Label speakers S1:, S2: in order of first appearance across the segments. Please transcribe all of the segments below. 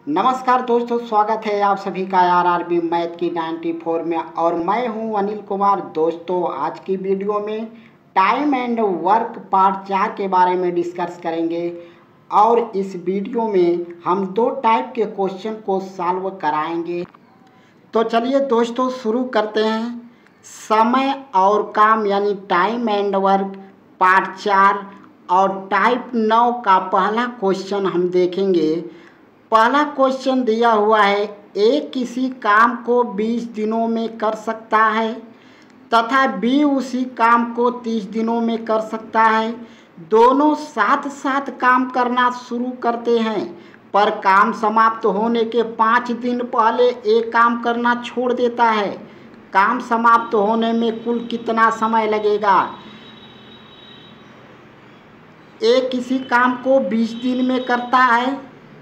S1: नमस्कार दोस्तों, स्वागत है आप सभी का आरआरबी मैथ की 94 में। और मैं हूं अनिल कुमार। दोस्तों, आज की वीडियो में टाइम एंड वर्क पार्ट 4 के बारे में डिस्कस करेंगे। और इस वीडियो में हम दो टाइप के क्वेश्चन को सॉल्व कराएंगे। तो चलिए दोस्तों शुरू करते हैं। समय और काम यानी टाइम एंड वर्क पार्ट 4 और टाइप 9 का पहला क्वेश्चन हम देखेंगे। पहला क्वेश्चन दिया हुआ है, ए किसी काम को 20 दिनों में कर सकता है तथा बी उसी काम को 30 दिनों में कर सकता है। दोनों साथ साथ काम करना शुरू करते हैं, पर काम समाप्त होने के 5 दिन पहले ए काम करना छोड़ देता है। काम समाप्त होने में कुल कितना समय लगेगा? ए किसी काम को 20 दिन में करता है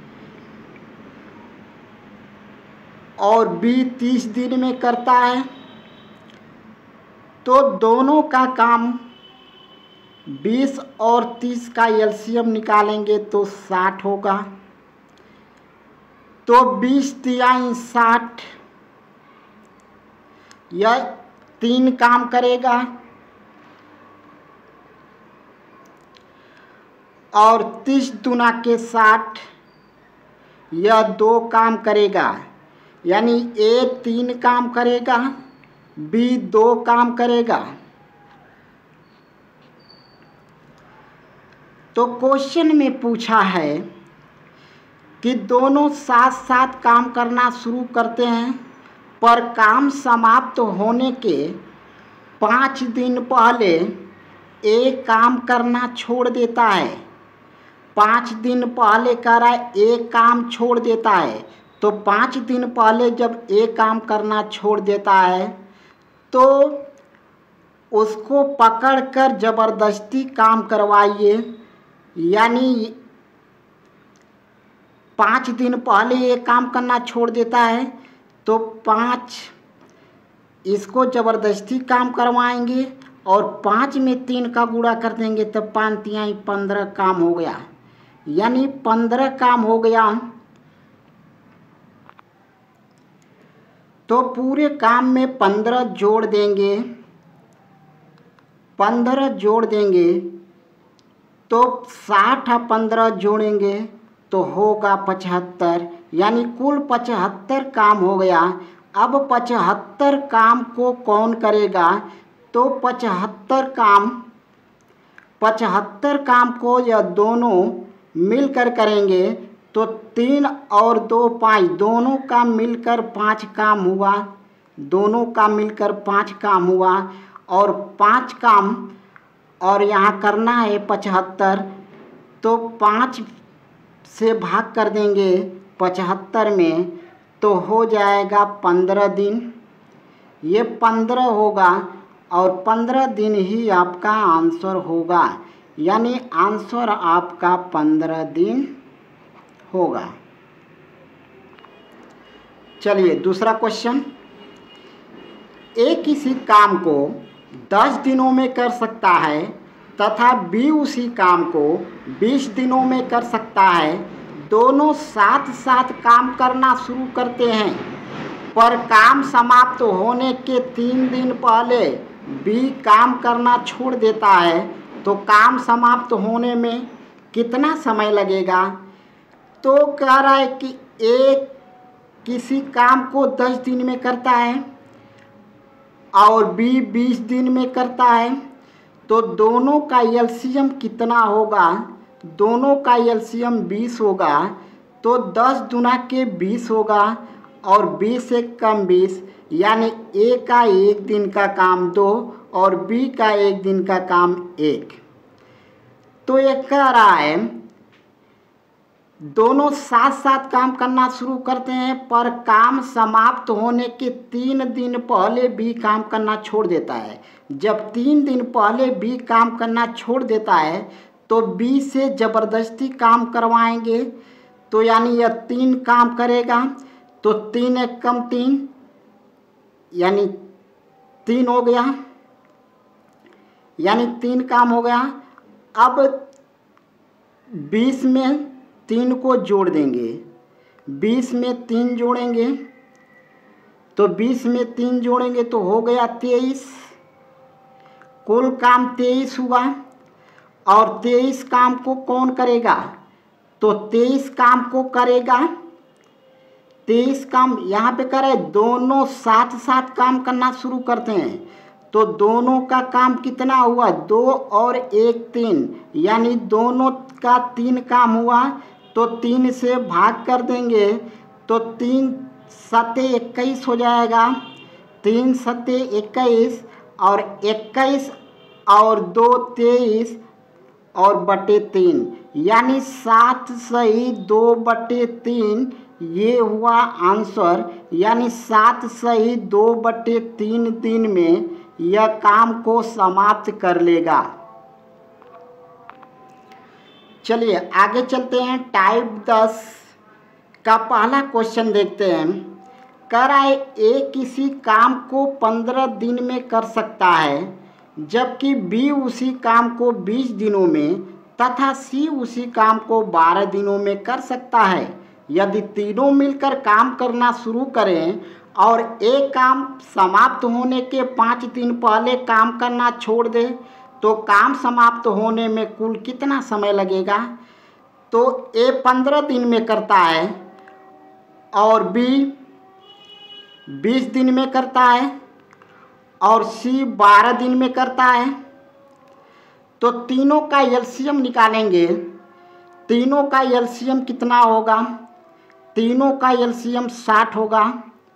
S1: और बी 30 दिन में करता है, तो दोनों का काम 20 और 30 का एलसीएम निकालेंगे तो 60 होगा। तो 20 तिहाई 60, यह 3 काम करेगा और 30 दूना के 60, यह 2 काम करेगा। यानी ए 3 काम करेगा, बी 2 काम करेगा। तो क्वेश्चन में पूछा है कि दोनों साथ साथ काम करना शुरू करते हैं, पर काम समाप्त होने के 5 दिन पहले ए काम करना छोड़ देता है। 5 दिन पहले कर रहा है, ए काम छोड़ देता है। तो 5 दिन पहले जब ए काम करना छोड़ देता है तो उसको पकड़कर ज़बरदस्ती काम करवाइए। यानी 5 दिन पहले ये काम करना छोड़ देता है तो 5 इसको ज़बरदस्ती काम करवाएंगे और 5 में 3 का गुणा कर देंगे तो 5 तिहाई 15 काम हो गया। यानी 15 काम हो गया। तो पूरे काम में 15 जोड़ देंगे, 15 जोड़ देंगे तो 60 और 15 जोड़ेंगे तो होगा 75। यानी कुल 75 काम हो गया। अब 75 काम को कौन करेगा? तो 75 काम को यह दोनों मिलकर करेंगे। तो 3 और 2 5, दोनों का मिलकर 5 काम हुआ। दोनों का मिलकर 5 काम हुआ और 5 काम और यहाँ करना है 75। तो 5 से भाग कर देंगे 75 में तो हो जाएगा 15 दिन। ये 15 होगा और 15 दिन ही आपका आंसर होगा। यानी आंसर आपका 15 दिन होगा। चलिए दूसरा क्वेश्चन। ए किसी काम को 10 दिनों में कर सकता है तथा बी उसी काम को 20 दिनों में कर सकता है। दोनों साथ साथ काम करना शुरू करते हैं, पर काम समाप्त होने के 3 दिन पहले बी काम करना छोड़ देता है। तो काम समाप्त होने में कितना समय लगेगा? तो कह रहा है कि ए किसी काम को 10 दिन में करता है और बी 20 दिन में करता है। तो दोनों का एलसीएम कितना होगा? दोनों का एलसीएम 20 होगा। तो 10 दूना के 20 होगा और 20 से कम 20, यानी ए का 1 दिन का काम 2 और बी का 1 दिन का काम 1। तो ये कह रहा है दोनों साथ साथ काम करना शुरू करते हैं, पर काम समाप्त होने के 3 दिन पहले बी काम करना छोड़ देता है। जब 3 दिन पहले बी काम करना छोड़ देता है तो बी से ज़बरदस्ती काम करवाएंगे। तो यानी यह 3 काम करेगा। तो 3 एक कम 3, यानी 3 हो गया। यानी 3 काम हो गया। अब 20 में 3 को जोड़ देंगे 20 में 3 जोड़ेंगे तो 20 में 3 जोड़ेंगे तो हो गया 23। कुल काम 23 हुआ और 23 काम को कौन करेगा? तो 23 काम को करेगा, 23 काम यहाँ पे करे, दोनों साथ साथ काम करना शुरू करते हैं तो दोनों का काम कितना हुआ? 2 और 1 3, यानी दोनों का 3 काम हुआ तो 3 से भाग कर देंगे तो 3 सते 21 हो जाएगा। 3 सते 21 और 21 और 2 23 और बटे 3, यानी 7 सही 2 बटे 3, ये हुआ आंसर। यानी 7 सही 2 बटे 3 दिन में यह काम को समाप्त कर लेगा। चलिए आगे चलते हैं। टाइप 10 का पहला क्वेश्चन देखते हैं। कह रहा है ए किसी काम को 15 दिन में कर सकता है जबकि बी उसी काम को 20 दिनों में तथा सी उसी काम को 12 दिनों में कर सकता है। यदि तीनों मिलकर काम करना शुरू करें और एक काम समाप्त होने के 5 दिन पहले काम करना छोड़ दे तो काम समाप्त होने में कुल कितना समय लगेगा? तो ए 15 दिन में करता है और बी 20 दिन में करता है और सी 12 दिन में करता है। तो तीनों का एलसीएम निकालेंगे। तीनों का एलसीएम कितना होगा? तीनों का एलसीएम 60 होगा।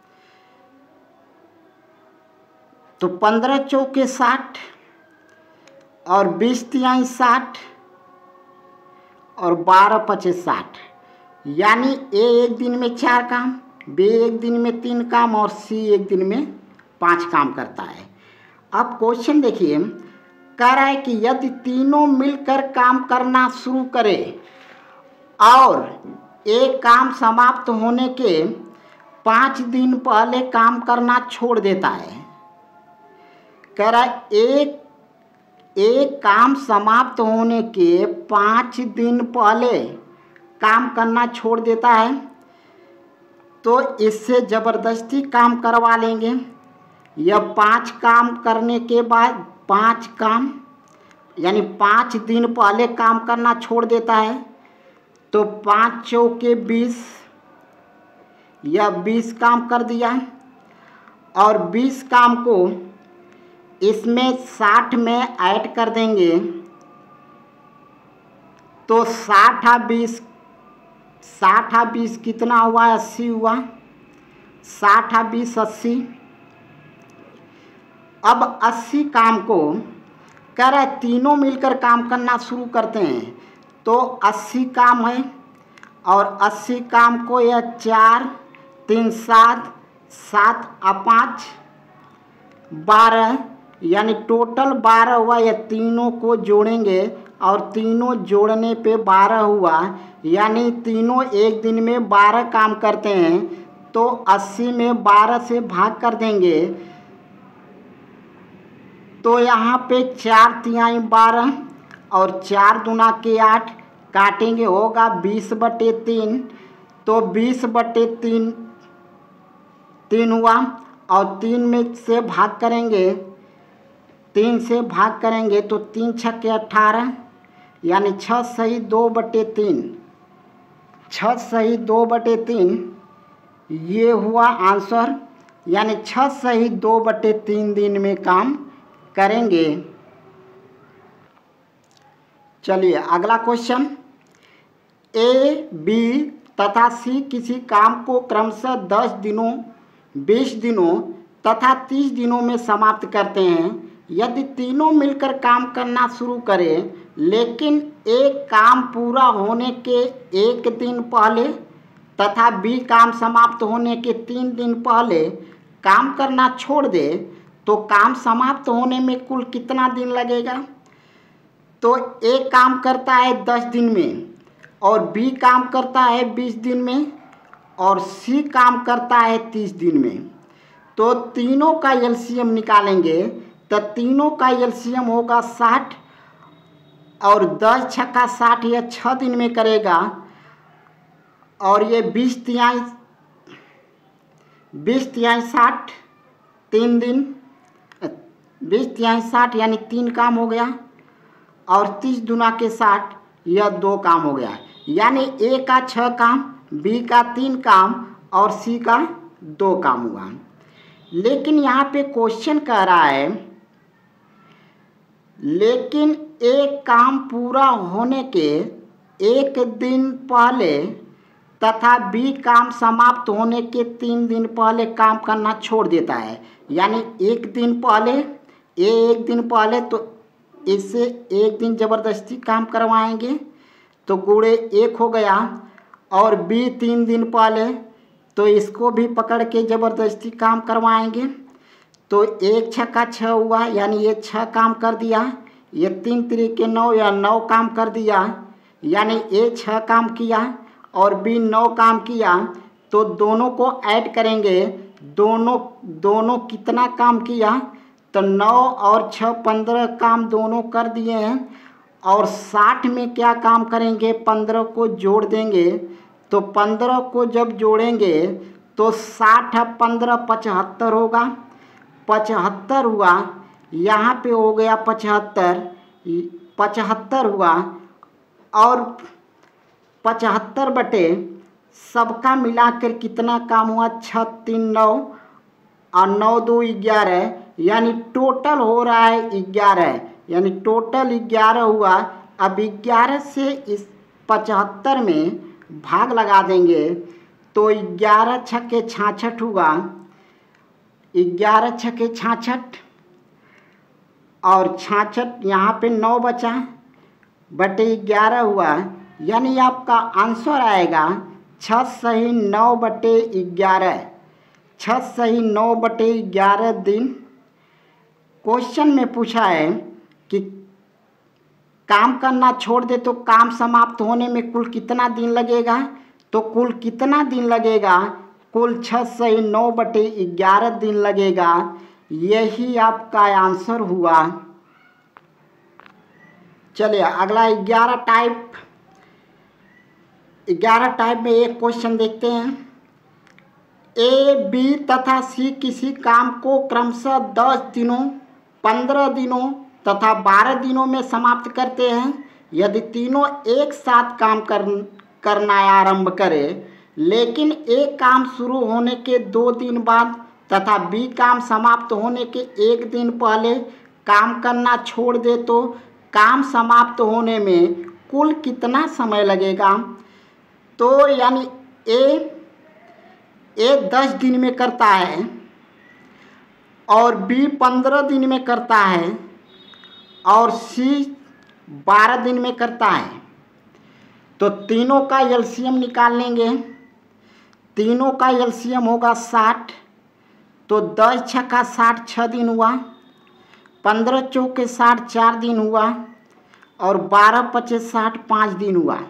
S1: तो 15 चौके 60 और 20 तिहाई 60 और 12 पचे 60, यानी ए एक दिन में 4 काम, बी एक दिन में 3 काम और सी एक दिन में 5 काम करता है। अब क्वेश्चन देखिए, कह रहा है कि यदि तीनों मिलकर काम करना शुरू करें और एक काम समाप्त होने के 5 दिन पहले काम करना छोड़ देता है। कह रहा है एक काम समाप्त होने के 5 दिन पहले काम करना छोड़ देता है तो इससे ज़बरदस्ती काम करवा लेंगे। यह 5 काम करने के बाद 5 काम यानी 5 दिन पहले काम करना छोड़ देता है तो 5 चौके 20, यह 20 काम कर दिया और 20 काम को इसमें 60 में ऐड कर देंगे तो 60 और 20 कितना हुआ? 80 हुआ। 60 और 20 80। अब 80 काम को कह रहा है तीनों मिलकर काम करना शुरू करते हैं तो 80 काम है और 80 काम को यह 4 3 7 7 और 5 12, यानी टोटल 12 हुआ। यह तीनों को जोड़ेंगे और तीनों जोड़ने पे 12 हुआ, यानी तीनों एक दिन में 12 काम करते हैं तो 80 में 12 से भाग कर देंगे तो यहाँ पे 4 तिहाई 12 और 4 दूना के 8 काटेंगे, होगा 20 बटे 3। तो 20 बटे 3 हुआ और 3 में से भाग करेंगे, 3 से भाग करेंगे तो 3 छक्के 18, यानी 6 सही 2 बटे 3। 6 सही 2 बटे 3 ये हुआ आंसर, यानी 6 सही 2 बटे 3 दिन में काम करेंगे। चलिए अगला क्वेश्चन। ए बी तथा सी किसी काम को क्रमशः 10 दिनों 20 दिनों तथा 30 दिनों में समाप्त करते हैं। यदि तीनों मिलकर काम करना शुरू करें लेकिन एक काम पूरा होने के 1 दिन पहले तथा बी काम समाप्त होने के 3 दिन पहले काम करना छोड़ दे तो काम समाप्त होने में कुल कितना दिन लगेगा? तो ए काम करता है 10 दिन में और बी काम करता है 20 दिन में और सी काम करता है 30 दिन में। तो तीनों का एलसीएम निकालेंगे तो तीनों का एलसीएम होगा 60 और 10 छक्का 60 यह 6 दिन में करेगा और ये 20 तिहाई 60 3 दिन, 20 तिहाई 60 यानी 3 काम हो गया, और 30 दूना के 60 यह 2 काम हो गया। यानी ए का 6 काम, बी का 3 काम और सी का 2 काम हुआ। लेकिन यहाँ पे क्वेश्चन कह रहा है, लेकिन एक काम पूरा होने के 1 दिन पहले तथा बी काम समाप्त होने के 3 दिन पहले काम करना छोड़ देता है। यानी 1 दिन पहले, ए 1 दिन पहले, तो इससे 1 दिन ज़बरदस्ती काम करवाएंगे तो गुणे 1 हो गया, और बी 3 दिन पहले तो इसको भी पकड़ के ज़बरदस्ती काम करवाएंगे तो 1 छक्का 6 हुआ, यानी ये 6 काम कर दिया, ये 3 तरीके 9 या 9 काम कर दिया, यानी ए 6 काम किया और बी 9 काम किया। तो दोनों को ऐड करेंगे, दोनों कितना काम किया, तो 9 और 6 15 काम दोनों कर दिए हैं। और 60 में क्या काम करेंगे, 15 को जोड़ देंगे, तो 15 को जब जोड़ेंगे तो 60 15 75 होगा, 75 हुआ, यहाँ पे हो गया 75 हुआ, और 75 बटे सबका मिलाकर कितना काम हुआ, 6 3 9 और 9 2 11, यानी टोटल हो रहा है 11, यानी टोटल 11 हुआ। अब 11 से इस 75 में भाग लगा देंगे तो 11 छक्के 66 हुआ, 11 छक्के 66 और 66 यहाँ पे 9 बचा बटे 11 हुआ, यानी आपका आंसर आएगा 6 सही 9 बटे 11, 6 सही 9 बटे 11 दिन। क्वेश्चन में पूछा है कि काम करना छोड़ दे तो काम समाप्त होने में कुल कितना दिन लगेगा, तो कुल कितना दिन लगेगा, कुल 6 सही 9 बटे 11 दिन लगेगा। यही आपका आंसर हुआ। चलिए अगला 11 टाइप में एक क्वेश्चन देखते हैं। ए, बी तथा सी किसी काम को क्रमशः 10 दिनों, 15 दिनों तथा 12 दिनों में समाप्त करते हैं। यदि तीनों एक साथ काम करना आरंभ करें, लेकिन ए काम शुरू होने के 2 दिन बाद तथा बी काम समाप्त होने के 1 दिन पहले काम करना छोड़ दे तो काम समाप्त होने में कुल कितना समय लगेगा। तो यानी ए 10 दिन में करता है और बी 15 दिन में करता है और सी 12 दिन में करता है। तो तीनों का एलसीएम निकाल लेंगे, तीनों का एलसीएम होगा 60, तो 10 छक्का 60 6 दिन हुआ, 15 चौके 60 4 दिन हुआ और 12 पचे 60 5 दिन हुआ।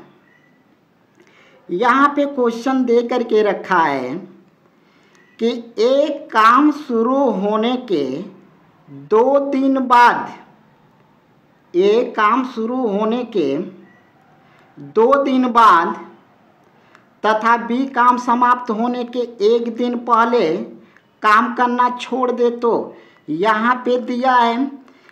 S1: यहाँ पे क्वेश्चन दे करके रखा है कि एक काम शुरू होने के 2 दिन बाद, एक काम शुरू होने के 2 दिन बाद तथा बी काम समाप्त होने के 1 दिन पहले काम करना छोड़ दे तो यहाँ पे दिया है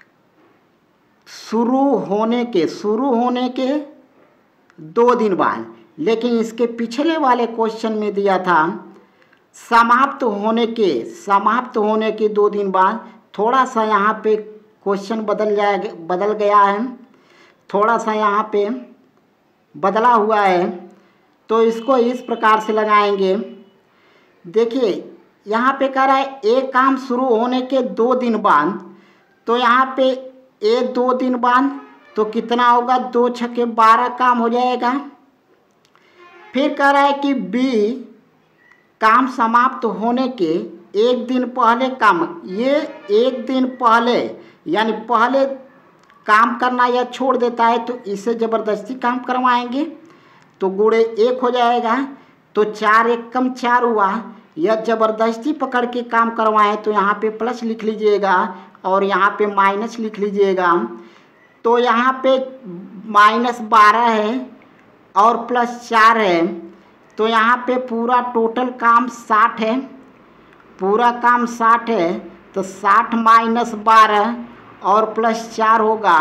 S1: शुरू होने के 2 दिन बाद, लेकिन इसके पिछले वाले क्वेश्चन में दिया था समाप्त होने के 2 दिन बाद। थोड़ा सा यहाँ पे क्वेश्चन बदल गया है, थोड़ा सा यहाँ पे बदला हुआ है, तो इसको इस प्रकार से लगाएंगे। देखिए यहाँ पे कह रहा है एक काम शुरू होने के 2 दिन बाद, तो यहाँ पे 2 दिन बाद तो कितना होगा, 2 छक्के 12 काम हो जाएगा। फिर कह रहा है कि बी काम समाप्त होने के 1 दिन पहले काम, ये 1 दिन पहले यानी पहले काम करना या छोड़ देता है तो इसे ज़बरदस्ती काम करवाएंगे तो गुणे 1 हो जाएगा। तो 4 1 कम 4 हुआ, यह ज़बरदस्ती पकड़ के काम करवाएं तो यहाँ पे प्लस लिख लीजिएगा और यहाँ पे माइनस लिख लीजिएगा। तो यहाँ पे -12 है और +4 है, तो यहाँ पे पूरा टोटल काम 60 है, पूरा काम 60 है, तो 60 माइनस 12 और प्लस 4 होगा,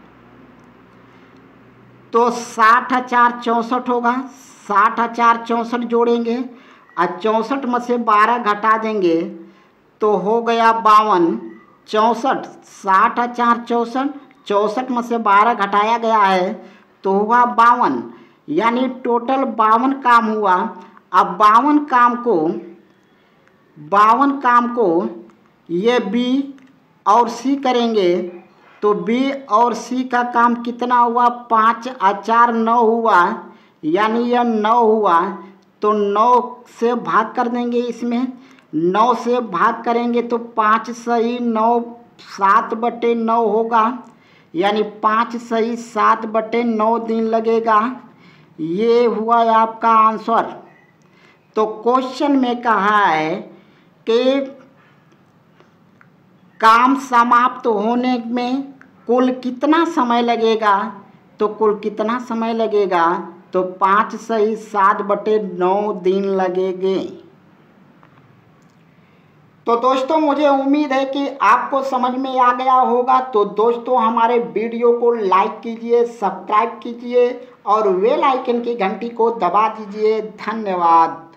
S1: तो 60 4 64 होगा। 60 4 64 जोड़ेंगे और 64 में से 12 घटा देंगे तो हो गया 52। 64 60 4 64, 64 में से 12 घटाया गया है तो हुआ 52, यानी टोटल 52 काम हुआ। अब 52 काम को ये बी और सी करेंगे तो बी और सी का काम कितना हुआ, 5 और 4 9 हुआ, यानी यह 9 हुआ। तो 9 से भाग कर देंगे, इसमें 9 से भाग करेंगे तो 5 सही 9 7/9 होगा, यानी 5 सही 7/9 दिन लगेगा। ये हुआ आपका आंसर। तो क्वेश्चन में कहा है कि काम समाप्त होने में कुल कितना समय लगेगा, तो कुल कितना समय लगेगा, तो 5 सही 7/9 दिन लगेंगे। तो दोस्तों मुझे उम्मीद है कि आपको समझ में आ गया होगा। तो दोस्तों हमारे वीडियो को लाइक कीजिए, सब्सक्राइब कीजिए और बेल आइकन की घंटी को दबा दीजिए। धन्यवाद।